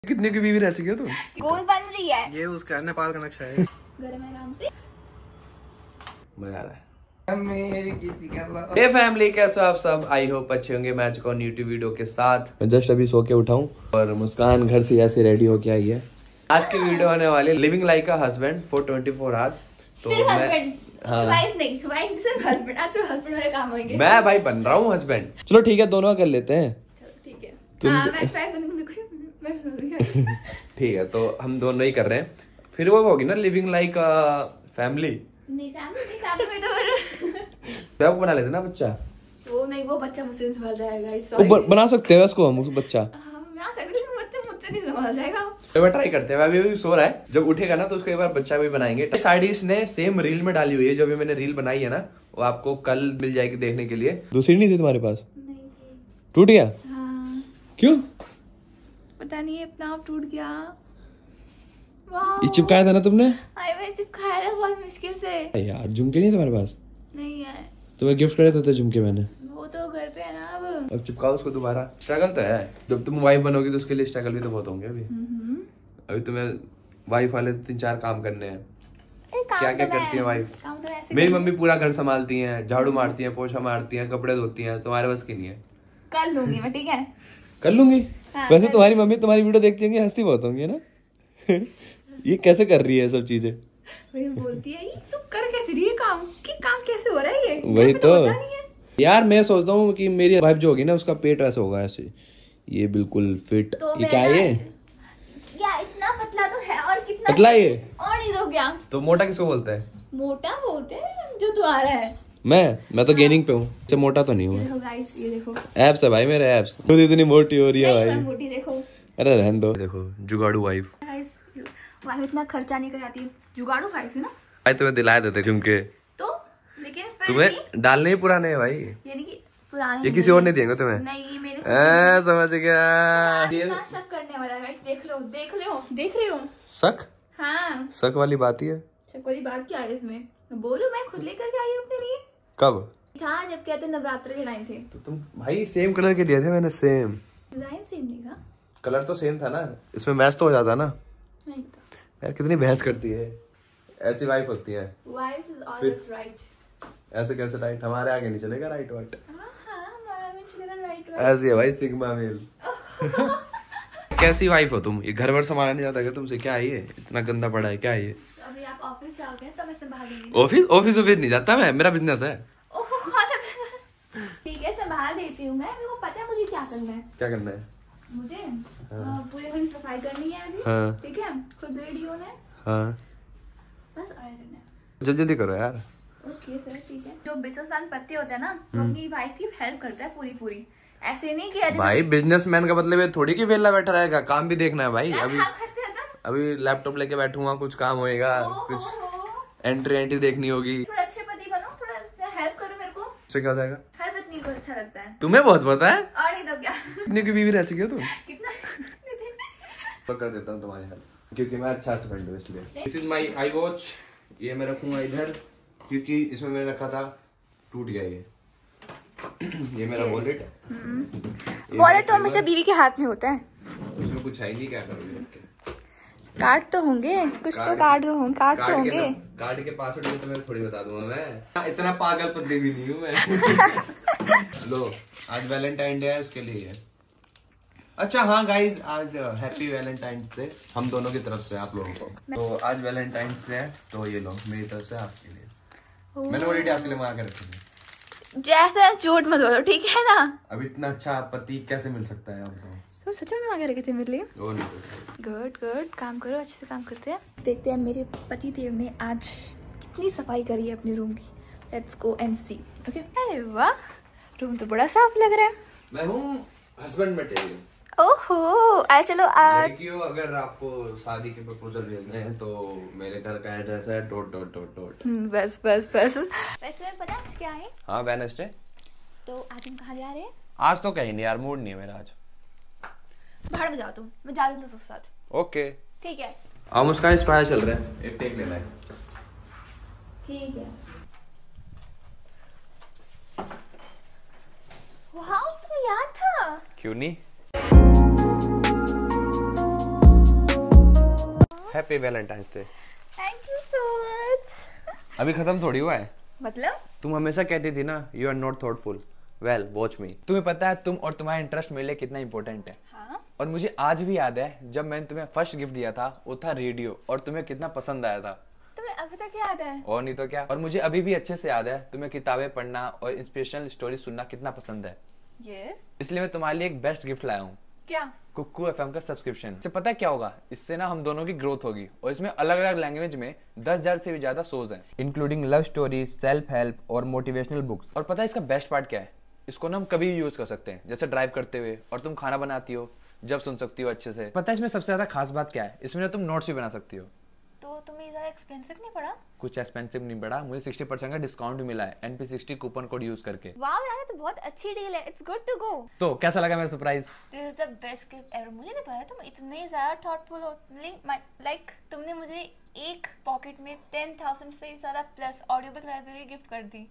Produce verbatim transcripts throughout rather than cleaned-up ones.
कितने की बीवी रह चुकी है तू? कौन बन रही है? ये उसका नेपाल का नक्शा है। घर में आराम से मजा आ रहा है। हे फैमिली, कैसे हो आप सब? आई होप अच्छे होंगे। मैं चुका हूँ न्यू वीडियो के साथ। मैं जस्ट अभी सो के उठाऊं और मुस्कान घर से ऐसे रेडी होके आई है। आज की वीडियो होने वाली living like a husband for twenty four hours. तो सिर्फ मैं हस्बैंड, हाँ वाइफ नहीं, वाइफ सिर्फ हस्बैंड। आज तो हस्बैंड वाले काम होंगे। मैं भाई बन रहा हूँ हस्बैंड। चलो ठीक है, दोनों कर लेते हैं। ठीक है। तुम हाँ, मैं वाइफ बनूंगी। ठीक है, तो हम दोनों ही कर रहे हैं। फिर वो होगी ना लिविंग लाइक फैमिली। नहीं फैमिली नहीं, फैमिली में तो वो बना लेते ना बच्चा। वो नहीं, वो बच्चा मुझसे संभाल जाएगा। इस वो ब- बना सकते हैं उसको हम, उस बच्चा। हम बना सकते हैं, लेकिन बच्चा मुझसे नहीं संभाल जाएगा। एक बार ट्राई करते हैं। अभी अभी सो रहा है, जब उठेगा ना तो उसको एक बार बच्चा भी बनाएंगे। साइडिस ने सेम रील में डाली हुई है, जो अभी मैंने रील बनाई है ना, वो आपको कल मिल जाएगी देखने के लिए। दूसरी नहीं थी तुम्हारे पास? नहीं थी। टूट गया? हाँ, क्यों? पता नहीं, अपना आप टूट गया। ये चिपकाया था ना तुमने? आई मैं चिपकाया था बहुत मुश्किल से। यार झुमके नहीं तुम्हारे पास? नहीं है। तुम्हें गिफ्ट करे थे झुमके मैंने। वो तो घर पे है ना अब। अब चिपकाओ उसको दोबारा। स्ट्रगल तो है, जब तुम वाइफ बनोगी तो उसके लिए स्ट्रगल भी तो बहुत होंगे। अभी अभी तुम्हें वाइफ वाले तीन चार काम करने हैं। क्या क्या करती है वाइफ? मेरी मम्मी पूरा घर संभालती हैं, झाड़ू मारती हैं, पोछा मारती हैं, कपड़े धोती हैं। तुम्हारे बस की नहीं है। कर लूंगी मैं, ठीक है? कर लूंगी। हाँ, वैसे तुम्हारी मम्मी तुम्हारी वीडियो देखती होंगी, हंसती बहुत होंगी ना। ये कैसे कर रही है सब चीजें? वही बोलती है, तू कर कैसे रही है काम? कि काम कैसे हो रहा है ये? वही तो, होता नहीं है। यार मैं सोचता हूँ कि मेरी वाइफ जो होगी ना, उसका पेट ऐसा होगा ऐसे, ये बिल्कुल फिट। तो ये क्या है ये? क्या इतना पतला तो है, और कितना पतला ये? और नहीं तो क्या? तो मोटा किसको बोलता है? मोटा बोलते हैं जो तू आ रहा है। मैं मैं तो गेनिंग पे हूँ, इससे मोटा तो नहीं हूँ। देखो गाइस, ये देखो एब्स है भाई मेरे, एब्स। खुद इतनी मोटी हो रही है नहीं, भाई। मैं मोटी देखो। अरे रहने दो। देखो जुगाड़ू वाइफ। वाइफ इतना खर्चा नहीं कराती, जुगाड़ू वाइफ है ना। भाई तुम्हें दिलाए देते झुमके तो लेकिन फिर तुम्हें भी, डालने ही पुराने हैं भाई। यानी कि पुराने ये किसी और नहीं देंगे तुम्हें। नहीं, ये मेरे ए, समझ गया। इतना शक करने वाला गाइस। देख रहे हो, देख रहे हो, देख रहे हो। शक? हाँ, शक वाली बात ही है। शक वाली बात क्या है इसमें? बोलो, मैं खुद लेकर के आई हूँ अपने लिए। कब था जब कहते नवरात्र के टाइम थे। तो तुम भाई सेम कलर के दिए थे मैंने, सेम डिजाइन सेम नहीं था, कलर तो सेम था ना। इसमें मैच तो हो जाता ना। नहीं था। यार कितनी बहस करती है। ऐसी वाइफ होती है। Wife is always right. ऐसे कैसे राइट? हमारे आगे नहीं चलेगा राइट वाइट। हाँ हाँ, हमारा भी चलेगा राइट राइट। ऐसी है भाई सिग्मा मेल। कैसी वाइफ हो तुम? ये घर वर संभाला नहीं जाता क्या तुमसे? क्या है ये इतना गंदा पड़ा है? क्या है ये? अभी आप ऑफिस जाओगे तो मैं संभाल लूंगी। ऑफिस ऑफिस ऑफिस नहीं जाता मैं, मेरा बिजनेस है। ठीक है, संभाल देती हूँ मैं। मेरे को पता है मुझे क्या करना है। क्या करना है? मुझे हाँ। पूरे घर की सफाई करनी है अभी। हाँ। ठीक है, खुद रेडी होना है। हाँ बस और करना है। जल्दी जल्दी करो यार। ओके सर, ठीक है। जो बिजनेसमैन पति होता है ना, वो अपनी वाइफ की हेल्प करता है पूरी पूरी। ऐसे नहीं कि भाई बिजनेसमैन का मतलब ये थोड़ी कि वेला बैठा रहेगा, काम भी देखना है भाई। अभी करते हैं तुम। अभी लैपटॉप लेके बैठूंगा, कुछ काम होएगा, कुछ एंट्री एंट्री देखनी होगी। थोड़ा अच्छे पति बनो, थोड़ा हेल्प करो मेरे को। इससे क्या हो जाएगा? हर पत्नी को अच्छा लगता है। तुम्हें बहुत पता है। और नहीं तो क्या। कितने की बीवी रह चुकी हो तुम? कितना तो कर देता हूँ तुम्हारी हेल्प, क्योंकि मैं अच्छा हस्बैंड हूँ इसलिए। This is my iWatch. ये मैं रखूंगा इधर, क्योंकि इसमें मैंने रखा था, टूट गया ये। ये मेरा वॉलेट है। वॉलेट तो हमेशा बीवी के हाथ में होता है। उसमें कुछ है ही नहीं, क्या करोगे रख के? कार्ड तो होंगे, कुछ तो कार्ड तो होंगे, कार्ड तो होंगे। कार्ड के पासवर्ड में तुम्हें थोड़ी बता दूंगा मैं, इतना पागल पत्नी भी नहीं हूँ मैं। लो, आज वैलेंटाइन डे है, उसके लिए है। अच्छा हाँ गाइज, आज हैप्पी वैलेंटाइन डे हम दोनों की तरफ से आप लोगों को। तो आज वैलेंटाइन डे है, तो ये लो मेरी तरफ से आपके लिए। मैंने ऑलरेडी आपके लिए मंगा के रखी थी। जैसे झूठ मत बोलो, ठीक है ना? अब इतना अच्छा पति कैसे मिल सकता है? अब तो सच में मंगा के रखे थे मेरे लिए। वो नहीं। गुड गुड, काम करो, अच्छे से काम करते हैं। देखते हैं मेरे पति देव ने आज कितनी सफाई करी है अपने रूम की। Let's go and see. Okay. अरे वाह, रूम तो बड़ा साफ लग रहा है। मैं हूँ हस्बैंड मटेरियल। ओहो, आए चलो आज। लड़कियों, अगर आपको शादी के प्रपोजल भेजने हैं तो मेरे घर का एड्रेस है डॉट डॉट डॉट डॉट। बस बस बस। वैसे में पता है क्या है? हाँ वेडनेसडे। तो आज हम कहाँ जा रहे हैं? आज तो कहीं नहीं यार, मूड नहीं है मेरा आज। बाहर बजाओ तुम, मैं जा रही हूँ दोस्तों के साथ। ओके ठीक है। अब उसका स्पायर चल रहा है, एक टेक लेना है। ठीक है। वाह, तुम्हें याद था? क्यों नहीं? Happy Valentine's day. Thank you so much. अभी खत्म थोड़ी हुआ है। मतलब तुम हमेशा कहती थी ना you are not thoughtful, well watch me. तुम्हें पता है तुम और तुम्हारा इंटरेस्ट मेरे लिए कितना इंपॉर्टेंट है। हाँ? और मुझे आज भी याद है जब मैंने तुम्हें फर्स्ट गिफ्ट दिया था वो था रेडियो, और तुम्हें कितना पसंद आया था। तुम्हें अभी तक याद है? और नहीं तो क्या। और मुझे अभी भी अच्छे से याद है तुम्हें किताबें पढ़ना और इंस्पिरेशनल स्टोरी सुनना कितना पसंद है। yes. इसलिए मैं तुम्हारे लिए एक बेस्ट गिफ्ट लाया हूँ। क्या? कुक्कू एफएम का सब्सक्रिप्शन। इससे पता है क्या होगा, इससे ना हम दोनों की ग्रोथ होगी और इसमें अलग अलग लैंग्वेज में दस हजार से भी ज्यादा शोज हैं, including love story, self help और मोटिवेशनल बुक्स। और पता है इसका बेस्ट पार्ट क्या है, इसको ना हम कभी भी यूज कर सकते हैं, जैसे ड्राइव करते हुए, और तुम खाना बनाती हो जब सुन सकती हो अच्छे से। पता है इसमें सबसे ज्यादा खास बात क्या है, इसमें ना तुम नोट्स भी बना सकती हो। तो तुम्हें ज्यादा एक्सपेंसिव नहीं पड़ा? कुछ एक्सपेंसिव नहीं पड़ा, मुझे साठ परसेंट का डिस्काउंट मिला है N P sixty coupon code use करके। वाओ यार, तो बहुत अच्छी डील है। It's good to go. तो कैसा लगा मेरा surprise? This is the best gift ever. मुझे नहीं पता तुम इतने ज्यादा थॉटफुल हो। लाइक तुमने मुझे एक पॉकेट में टेन थाउजेंड से ज्यादा plus audio book library gift कर दी।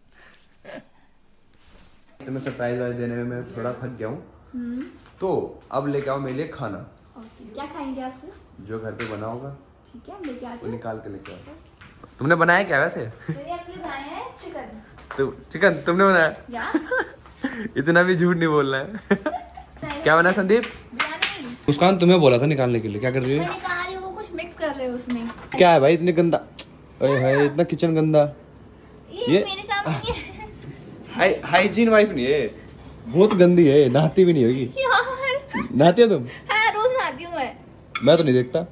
तुम्हें सरप्राइज वाइज देने में मैं थोड़ा थक गया हूँ, तो अब लेके आओ मेरे लिए खाना। क्या खाएंगे आपसे? जो घर पे बना होगा ठीक है, लेके आते वो हैं। निकाल के लेके आओ। तुमने बनाया क्या वैसे? मैंने आपके लिए बनाया है चिकन। तो चिकन तुमने बनाया? या? इतना भी झूठ नहीं बोलना है। क्या बना संदीप? बिरयानी। मुस्कान तुम्हें बोला था निकालने के लिए, क्या कर रही मैं है? निकाल रही हूँ, वो कुछ मिक्स कर रहे हो उसमें। क्या है भाई इतनी गंदा, ओए हाय इतना किचन गंदा। ये, ये- मेरे काम नहीं है। हाई हाइजीन वाइफ नहीं है, बहुत गंदी है, नहाती भी नहीं होगी। यार नहाती हो तुम? हाँ, रोज नहाती हूँ मैं। मैं तो नहीं देखता।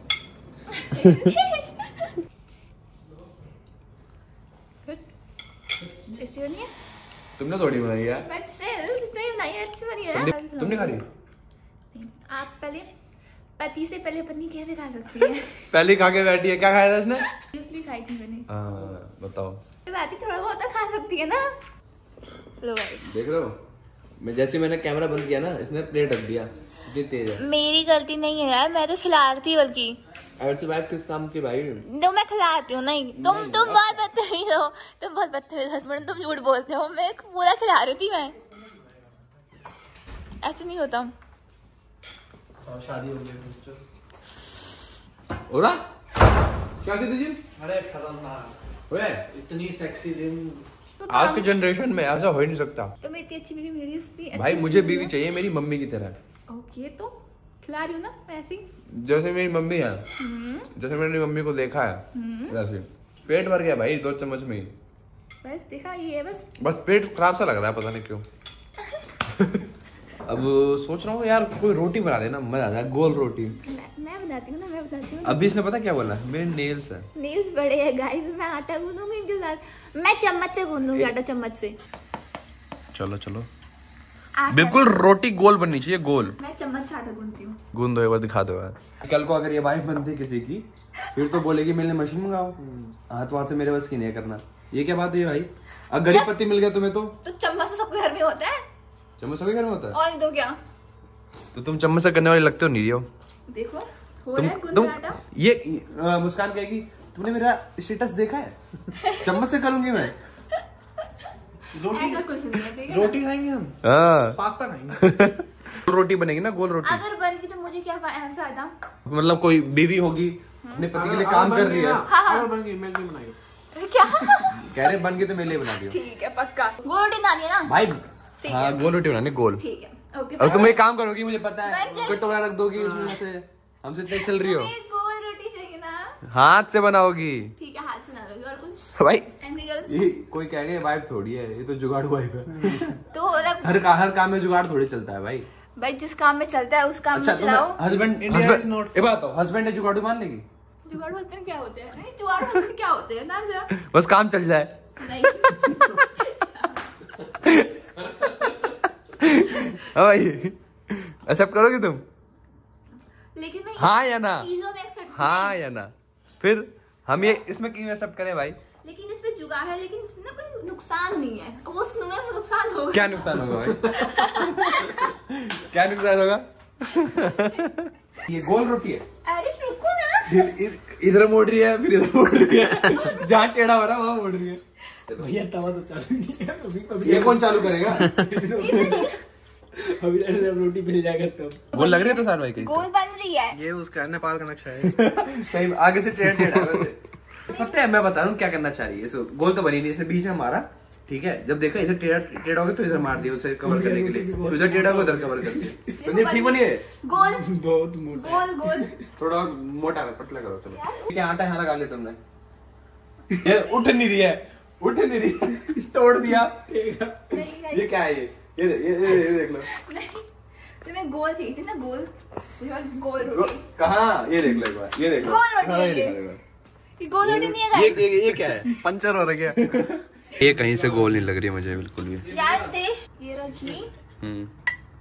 ऐसी बनी है? तुमने थोड़ी बनाई है। बट स्टिल कितनी बनाई है, अच्छी बनी है। संदीप तुमने खा रही? आप पहले पति से पहले पत्नी कैसे खा सकती है? पहले खा के बैठी है, क्या खाया था इसने? जूस भी खाई थी मैंने। हाँ बताओ। बात ही थोड़ा बहुत तो खा सकती है ना। लो गाइस, देख रहे हो, मैं जैसे मैंने कैमरा बंद किया ना इसने प्लेट रख दिया, कितनी तेज है। मेरी गलती नहीं है यार, मैं तो खिला रही थी बल्कि। ऐसी वाइफ किस काम की भाई? तो मैं खिलाती हूँ। नहीं तुम नहीं, तुम बहुत बदतमीज हो, तुम बहुत बदतमीज हस्बैंड, तुम झूठ बोलते हो। मैं पूरा खिला रही थी, मैं ऐसे नहीं होता। शादी हो गई। ओरा क्या थी तुझे? अरे खतरनाक, ओए इतनी सेक्सी दिन। तो आज की जनरेशन में ऐसा हो ही नहीं सकता तुम्हें इतनी अच्छी बीवी मेरी इतनी भाई। मुझे बीवी चाहिए मेरी मम्मी की तरह। ओके, तो खिला रही हूँ ना मैं ऐसे ही। जैसे मेरी मम्मी है, जैसे मैंने मम्मी को देखा है वैसे। पेट भर गया भाई दो चम्मच में ही। बस देखा, ये है बस। बस पेट खराब सा लग रहा है, पता नहीं क्यों। अब सोच रहा हूँ यार कोई रोटी बना देना, मजा आ जाए, गोल रोटी। मैं, मैं बताती हूँ ना, मैं बताती हूँ। अभी इसने पता क्या बोला, मेरे नेल्स हैं। नेल्स बड़े हैं गाइस, मैं आटा गूंदूंगी इनके साथ। मैं चम्मच से गूंदूंगी आटा, चम्मच से। चलो चलो, आटा- बिल्कुल रोटी गोल बननी चाहिए, गोल। मैं चम्मच से आटा गूंदती हूँ। गूंद दो एक बार, दिखा दो यार। कल को अगर ये वाइफ बनती किसी की, फिर तो बोलेगी मेरे लिए मशीन मंगाओ। हाथ वहां से मेरे बस की नहीं करना। ये क्या बात है भाई? अगर गरीब पति मिल गया तुम्हें तो तो चम्मच तो सबके घर में होता है, चम्मच सबके घर में होता है। और नहीं तो क्या। तो तुम चम्मच से करने वाले लगते हो, नहीं हो देखो हो तुम रहा है तुम गूंद आटा। ये अ, मुस्कान कहेगी तुमने मेरा स्टेटस देखा है? चम्मच से करूंगी मैं। रोटी ऐसा कुछ नहीं है, ठीक है ना? रोटी खाएंगे हम, हाँ पास्ता खाएंगे। रोटी बनेगी ना, गोल रोटी। अगर बन गई तो मुझे क्या फा- फायदा? मतलब कोई बीवी होगी अपने पति के लिए काम कर रही है, अगर बन गई मैं नहीं बनाई। क्या? कह रहे बन गई तो मेरे लिए बना दियो ठीक है पक्का। गोल रोटी बनानी है ना भाई। ठीक हाँ है। गोल रोटी बनानी, गोल। ठीक है ओके। अब तुम एक काम करोगी, मुझे पता है, बन जाए। कटोरा रख दोगी उसमें से, हमसे इतने चल रही हो। तुम्हें गोल रोटी चाहिए ना? हाथ से बनाओगी ठीक है, हाथ से बना दोगे। और कुछ भाई? Anything else? ये कोई कहेगा वाइफ थोड़ी है, ये तो जुगाड़ू वाइफ है। तो मतलब हर का हर काम में जुगाड़ थोड़ी चलता है भाई। भाई जिस काम में चलता है उस काम अच्छा में चलाओ। Husband India is husband not- ये बात हो, हस्बैंड है जुगाड़ू मान लेगी? जुगाड़ू हस्बैंड क्या होते हैं? नहीं, जुगाड़ू हस्बैंड क्या होते हैं? नाम जरा। बस काम चल जाए। नहीं। हाँ भाई, एक्सेप्ट करोगी तुम? लेकिन मैं हाँ या ना? चीजों में accept हाँ नहीं। या ना? फिर हम ये इसमें क्यों एक्सेप्ट करें भाई? लेकिन इसमें जुगाड़ है, लेकिन इसमें ना कोई नुकसान नहीं है। वो उसमें नुकसान होगा। क्या नुकसान होगा भाई? क्या नुकसान होगा? ये गोल रोटी है, अरे रुको ना। इधर मोड़ रही है फिर इधर मोड़ रही है, जहाँ टेढ़ा हो रहा है वहाँ मोड़ रही है। भैया तवा तो चालू नहीं है अभी। अभी ये कौन चालू करेगा? अभी रोटी मिल जाएगा तो गोल लग रही है तो सार भाई कैसे गोल बन रही है। ये उसका नेपाल का नक्शा है। सही आगे से टेढ़ा टेढ़ा है वैसे। पता है मैं बता रहा हूँ क्या करना चाहिए। इसको गोल तो बनी नहीं, इसने बीच में मारा, ठीक है। जब देखा इधर टेढ़ा टेढ़ा हो गया तो इधर मार दिया उसे कवर करने के लिए, तो इधर टेढ़ा को उधर कवर कर दिया। संदीप ठीक बनी है? गोल बहुत मोटा गोल गोल थोड़ा मोटा कर, पतला करो चलो। क्या आटा यहाँ लगा लिया तुमने? ये उठ नहीं रही है, उठ नहीं रही है, तोड़ दिया। ये क्या है? ये ये ये ये देख लो। तुम्हें गोल चाहिए थी ना, गोल गोल रोटी। कहाँ? ये देख लो एक बार, ये देख लो। गोल रोटी हाँ, है ये ये। दिखा देगा। ये गोल रोटी नहीं है ये गाइस। ये ये क्या है? पंचर हो रहा है। ये कहीं से गोल नहीं लग रही है मुझे बिल्कुल भी यार देश ये रखी हम्म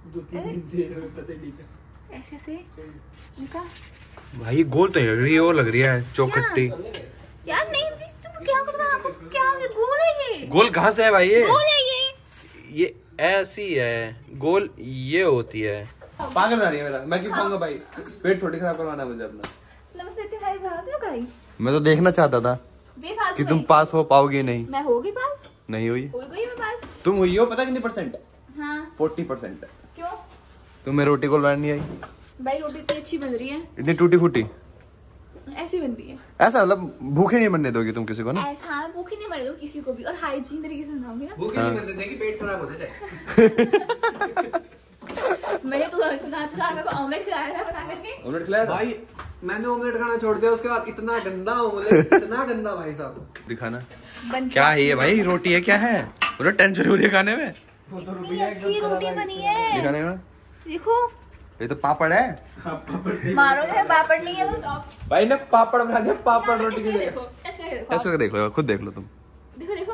ऐसे ऐसे इनका भाई गोल तो लग रही है, वो लग रही है चौकट्टी। यार नहीं जी, तुम क्या कर रहे हो? क्या हो गया? गोल है ये। गोल कहाँ से है भाई? ये गोल है ये। ये ऐसी है, गोल ये होती है। पागल बना रही है मेरा, मैं क्यों खाऊंगा भाई? पेट थोड़ी खराब करवाना है मुझे अपना। नमस्ते तुम्हारी बात हो गई। मैं तो देखना चाहता था बेफालतू कि तुम नहीं। पास हो पाओगी नहीं। मैं होगी पास, नहीं हुई। हो गई मैं पास। तुम हुई हो पता कितनी परसेंट? हाँ फोर्टी परसेंट। क्यों तुम्हें रोटी गोल बनानी नहीं आई? भाई? रोटी इतनी अच्छी बन रही है, इतनी टूटी फूटी ऐसी बनती है। ऐसा मतलब भूखे नहीं बनने दोगी तुम किसी को ना? ऐसा हाँ, भूखी नहीं मरेगा किसी को भी, और हाइजीन तरीके से बनाओगे ना। भूखे नहीं बनते थे कि पेट खराब होता जाए। मैंने तो सुना था मेरे को ऑमलेट खिलाया था बना करके। ऑमलेट खिलाया था? भाई मैंने ऑमलेट खाना छोड़ दिया, उसके बाद इतना गंदा ऑमलेट, इतना गंदा भाई साहब। दिखाना बन क्या है ये भाई? रोटी है क्या है? पूरा टेंशन हो रही है खाने में। कितनी अच्छी रोटी बनी है, दिखाने में देखो। ये तो पापड़ है। मारो जो है, पापड़ नहीं है वो सॉफ्ट। भाई ने पापड़ बना दिया, पापड़ रोटी के इसको लिए। देखो, इसको देखो, ऐसे देख लो, खुद देख लो तुम। देखो देखो।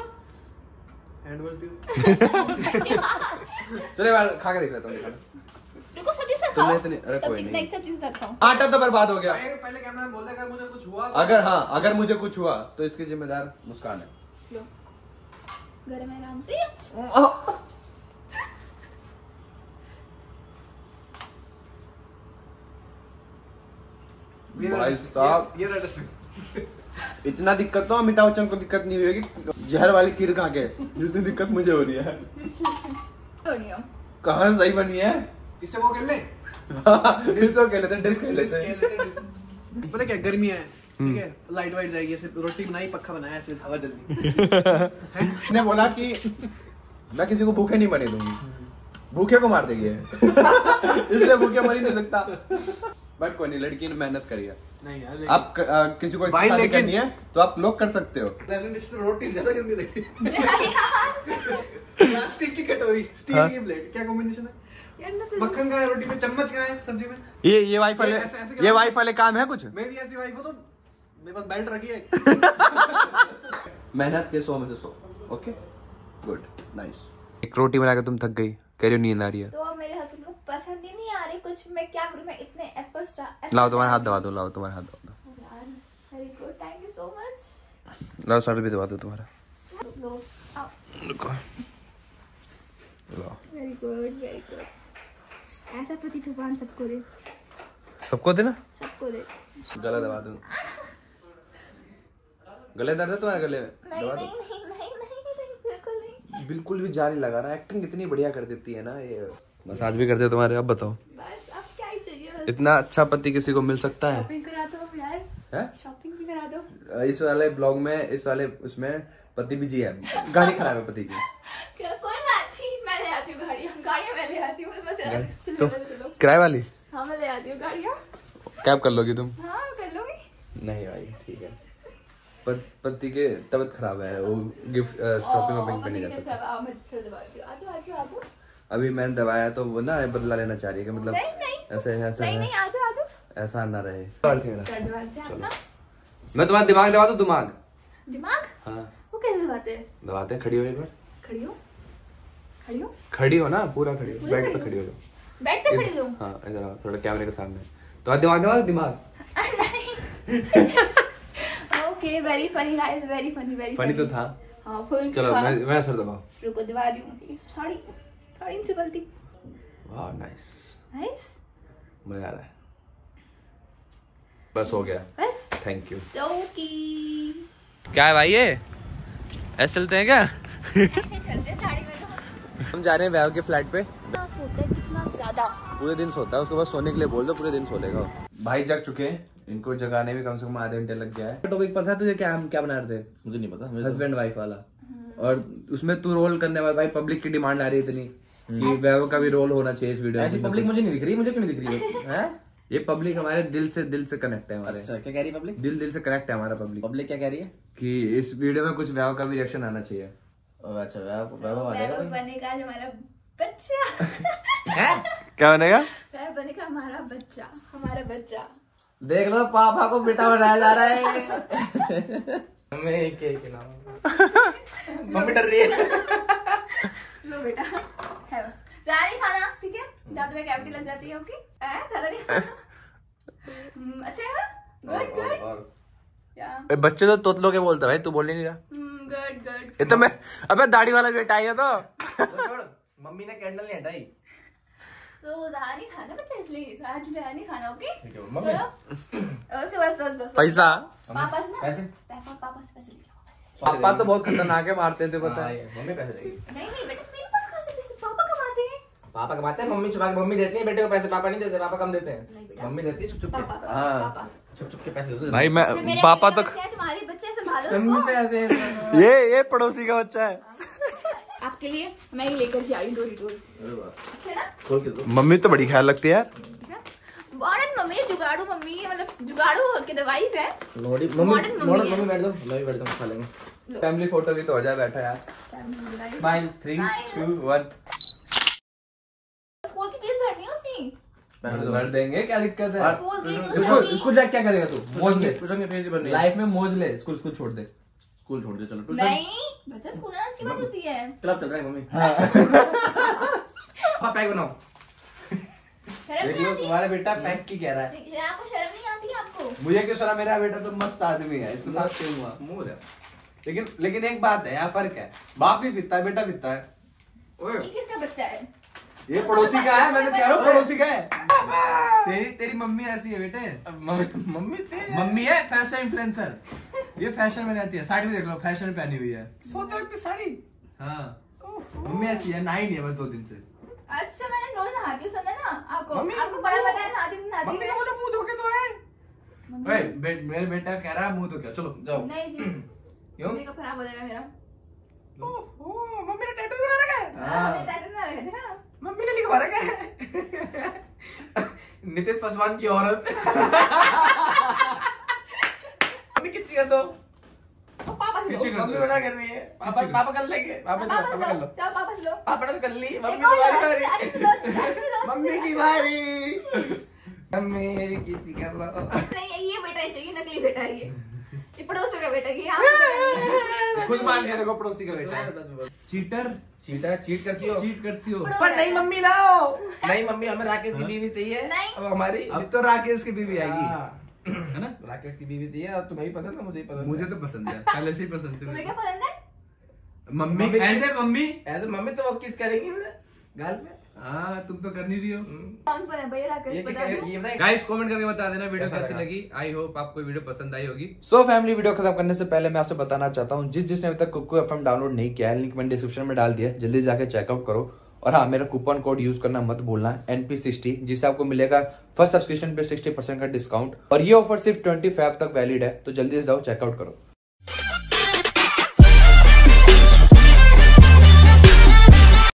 चलो यार खा के देख लेता हूँ। रुको सब्जी से तुमने खाओ। इतनी- अरे कोई सब्जी नहीं। नहीं, सब्जी से खाओ। आटा तो बर्बाद हो गया। पहले कैमरा में बोलता अगर मुझे कुछ हुआ अगर हाँ अगर मुझे कुछ हुआ तो इसकी जिम्मेदार मुस्कान है। लो गरम है आराम से। भाई साहब ये रहा डस्टबिन। इतना दिक्कत तो अमिताभ बच्चन को दिक्कत नहीं होगी, जहर वाली खीर खा के जितनी दिक्कत मुझे हो रही है। कहाँ सही बनी है? इससे वो खेल ले, इसको खेल लेते हैं, डिस्क खेल लेते हैं। पता क्या गर्मी है, ठीक है, लाइट वाइट जाएगी, ऐसे रोटी बनाई पक्का बनाया, ऐसे हवा चल रही। ने बोला कि मैं किसी को भूखे नहीं मरने दूंगी, भूखे को मार देगी इसलिए भूखे मर ही नहीं सकता। बट कोई नहीं, लड़की ने मेहनत करी है। नहीं यार, आप क- आ, किसी को भाई शादी लेकिन- करनी है तो आप लोग कर सकते हो। प्रेजेंट इससे रोटी ज्यादा गंदी लगी। प्लास्टिक की कटोरी, स्टील हाँ? की प्लेट, क्या कॉम्बिनेशन है? यार मैं तो- मक्खन का है रोटी में, चम्मच का है सब्जी में। ये ये वाइफ वाले ये ऐसे- ऐसे ये करना- वाइफ वाले काम है कुछ? मेरी ऐसी वाइफ हो तो मेरे पास बेल्ट रखी है। मेहनत के सौ में से सौ। Okay good nice. एक रोटी बना के तुम थक गई, कह रही हो नींद आ रही है। तो अब मेरे हस्बैंड को पसंद ही नहीं आ रही कुछ, मैं क्या करूं? मैं इतने एफर्ट्स लाओ तुम्हारे हाथ दबा दो, लाओ तुम्हारे हाथ दबा very good, thank you so much. दो, लाओ सर भी दबा दो तुम्हारा। लो आओ, रुको लाओ। Very good very good. ऐसा पति भगवान सबको दे, सबको दे ना, सबको दे। गला दबा दूं। गले दर्द है तुम्हारे गले में? नहीं दबा नहीं दो। नहीं नहीं नहीं नहीं बिल्कुल नहीं। बिल्कुल भी जारी लगा रहा है, एक्टिंग इतनी बढ़िया कर देती है ना ये। मसाज भी करते तुम्हारे। अब बताओ, बस अब क्या ही चाहिए? बस इतना अच्छा पति किसी को मिल सकता है? शॉपिंग करा दो यार, हैं? शॉपिंग भी करा दो। इस वाले ब्लॉग में, इस वाले उसमें पति बिजी है, गाड़ी खराब है पति की। क्या कोई बात नहीं, मैं ले आती हूँ गाड़ियाँ, गाड़ियाँ मैं ले आती हूँ बस। गाड़ी- चलो तो चलो, किराए वाली हाँ मैं ले आती हूँ गाड़ियाँ। कैब कर लोगी तुम? हाँ कर लूंगी। नहीं भाई ठीक है। पत, पति के तबीयत खराब है, वो गिफ्ट शॉपिंग वॉपिंग पे नहीं जा सकता। आओ मैं फिर दबाती हूँ, आजो आजो आजो। अभी मैंने दबाया तो वो ना बदला लेना चाह रही है कि मतलब नहीं नहीं ऐसे ऐसे नहीं नहीं, आजो आजो। ऐसा ना रहे। कर दबाते हैं अपना मैं तुम्हारा दिमाग दबा दूं? दिमाग दिमाग, हाँ वो कैसे दबाते हैं? दबाते हैं। खड़ी हो एक बार, खड़ी हो, खड़ी हो, खड़ी हो ना, पूरा खड़ी हो, पूरा बेड खड़ी पे हो। खड़ी हो जाओ। बेड पे खड़ी हो। हाँ इधर आओ, थोड़ा कैमरे के सामने। तो दिमाग दबा दो, दिमाग। Okay very funny guys, very funny very funny तो था। हाँ फुल। चलो मैं मैं सर दबाओ। रुको दबा रही हूँ। साड़ी साड़ी से बलती। वाह नाइस, नाइस, मजा आ रहा है। बस हो गया, बस थैंक यू। ओके। क्या है भाई ये, ऐसे चलते हैं क्या? ऐसे चलते साड़ी में तो हम जा रहे हैं वैव के फ्लैट पे। कितना सोता है, कितना बताओ। पूरे दिन सोता है, उसके बाद सोने के लिए बोल दो, पूरे दिन सो लेगा। भाई जग चुके हैं, इनको जगाने में कम से कम आधे घंटे लग गया है। टॉपिक पता है तुझे क्या हम क्या बना रहे थे? मुझे नहीं पता, हस्बैंड वाइफ वाला, और उसमें तू रोल करने वाला। भाई पब्लिक की डिमांड आ रही है इतनी कि वैभव का भी रोल होना चाहिए इस वीडियो में। ऐसी पब्लिक मुझे नहीं दिख रही, मुझे क्यों नहीं दिख रही है? ये पब्लिक हमारे दिल से दिल से कनेक्ट है हमारे। अच्छा, क्या कह रही है पब्लिक? दिल दिल से कनेक्ट है हमारा पब्लिक। पब्लिक क्या कह रही है? कि इस वीडियो में कुछ वैभव का भी रिएक्शन आना चाहिए। अच्छा, वैभव वैभव आ जाएगा। बनेगा हमारा बच्चा। क्या बनेगा? वैभव बनेगा हमारा बच्चा, हमारा बच्चा। देख लो, पापा को बेटा बनाया जा रहा है। हमें के के नाम मम्मी डर रही है। लो बेटा, है ज्यादा नहीं खाना, ठीक है? दांत में कैविटी लग जाती है। ओके, ज्यादा नहीं खाना। अच्छा है, गुड गुड। या बच्चे तो तोतलो के बोलता भाई, तू बोल नहीं रहा। Good good. ये तो मैं, अबे दाढ़ी वाला बेटा है तो। मम्मी ने कैंडल नहीं हटाई तो ज्यादा नहीं खाना बच्चा, इसलिए ज्यादा नहीं खाना। Okay mummy. चलो बस बस बस। पैसा पापा से ना पैसे पापा पापा से पैसे लेके आओ। पापा तो बहुत खतरनाक है, मारते थे पता है। मम्मी पैसे देगी। नहीं नहीं बेटा, मेरे पास कहाँ से पैसे? पापा कमाते हैं। पापा कमाते हैं, मम्मी छुपा के मम्मी देती है बेटे को पैसे, पापा नहीं देते, पापा कम देते नहीं हैं। बेटा। मम्मी देती है छुप छुप के। पापा हाँ। पापा छुप छुप के पैसे देते हैं। भाई मैं तो मेरे पापा तो बच्चे हैं, तुम्हारे बच्चे संभालो उसको। पैसे ये ये पड़ोसी का बच्चा है। आपके लिए मैं ही लेकर के आई डोरीटोस। अच्छा ना? खोल के दो। मम्मी तो बड़ी ख्याल लगती है यार। मॉडर्न मम्मी है, जुगाड़ू मम्मी है, मतलब जुगाड़ू के दवाई है। नोडी Modern मम्मी, मम्मी मॉडर्न है। मम्मी बैठ दो, लो भी बैठ दो, खा लेंगे। फैमिली फोटो भी तो हो जाए, बैठा यार। Smile, three two one. School की फीस भरनी है उसकी। भर देंगे, क्या दिक्कत है? स्कूल की इसको इसको जा क्या करेगा तू? मौज ले, ट्यूशन की फीस भरनी है। लाइफ में मौज ले। स्कूल स्कूल छोड़ दे। स्कूल छोड़ दे, चलो ट्यूशन। नहीं बच्चा, स्कूल आना अच्छी बात होती है। क्लब चल रहा है मम्मी। हाँ पैक बनाओ। शर्म नहीं आती? तुम्हारा बेटा पैक की कह रहा है। लेकिन आपको शर्म नहीं आती है आपको? मुझे क्यों सुना? मेरा बेटा तो मस्त आदमी है, इसको साथ क्यों हुआ? मुंह दे। लेकिन लेकिन एक बात है, यहाँ फर्क है। बाप भी पीता है, बेटा पीता है। ओए ये किसका बच्चा है? ये पड़ोसी का है, मैं तो कह रहा हूँ पड़ोसी का है। तेरी तेरी मम्मी ऐसी है बेटे। मम्मी मम्मी थे। मम्मी है फैशन इन्फ्लुएंसर, ये फैशन में रहती है। साड़ी भी देख लो, फैशन में पहनी हुई है। सोते वक्त साड़ी। हाँ मम्मी ऐसी है, नहाई नहीं है बस दो दिन से। अच्छा, मैंने रोज नहाती हूँ, सुना ना आपको? मम्मी, आपको बड़ा पता है नहाती नहीं नहाती मम्मी है? को बोलो मुंह धो के तो है। ओए बे, मेरे बेटा कह रहा है मुंह तो क्या, चलो जाओ। नहीं जी, क्यों? मेकअप खराब हो जाएगा मेरा। ओह मम्मी ने टैटू बना रखा है। हाँ, मुझे टैटू ना रखा था। मम्मी ने लिखवा रखा है। नितेश पासवान की औरत। मम्मी किच्ची कर दो। पापा से लो। किच्ची कर मम्मी बना कर रही है। पापा पापा कर लेंगे। पापा पापा पापा से कर लो, लो। जाओ पापा से लो। पापा ने कर ली। मम्मी एक और की लो, बारी। अच्छी लो, अच्छी लो, मम्मी की बारी। मम्मी किच्ची कर लो। नहीं, ये बेटा ही चाहिए, नकली बेटा है ये। ये पड़ोसी का बेटा है, ये यहाँ खुद मान लिया देखो पड़ोसी का बेटा है। चीटर चीटा चीट करती हो। चीट करती हो। पर नहीं मम्मी लाओ। नहीं मम्मी, हमें राकेश की बीवी चाहिए। नहीं। अब हमारी अब तो राकेश की बीवी आएगी, हाँ। है ना? राकेश की बीवी चाहिए, और तुम्हें भी पसंद है, मुझे भी पसंद मुझे तो पसंद है, पहले से ही पसंद थी। तुम्हें क्या पसंद है? मम्मी मम्मी- ऐसे मम्मी ऐसे मम्मी तो वो किस करेंगी ना गाल पे। हाँ तुम तो कर नहीं रही हो। कौन पर है भैया? राकेश ये बता क्या दो। ये बताए। गाइस कमेंट करके बता देना वीडियो कैसा कैसी लगा? लगी। आई होप आपको वीडियो पसंद आई होगी। सो फैमिली, वीडियो खत्म करने से पहले मैं आपसे बताना चाहता हूँ, जिस जिसने अभी तक कुकू एफएम डाउनलोड नहीं किया है, लिंक मैंने डिस्क्रिप्शन में डाल दिया है, जल्दी जाके चेकआउट करो। और हाँ, मेरा कूपन कोड यूज करना मत भूलना, एन पी सिक्सटी, जिससे आपको मिलेगा फर्स्ट सब्सक्रिप्शन पे सिक्सटी परसेंट का डिस्काउंट। और ये ऑफर सिर्फ ट्वेंटी फाइव तक वैलिड है, तो जल्दी से जाओ चेकआउट करो।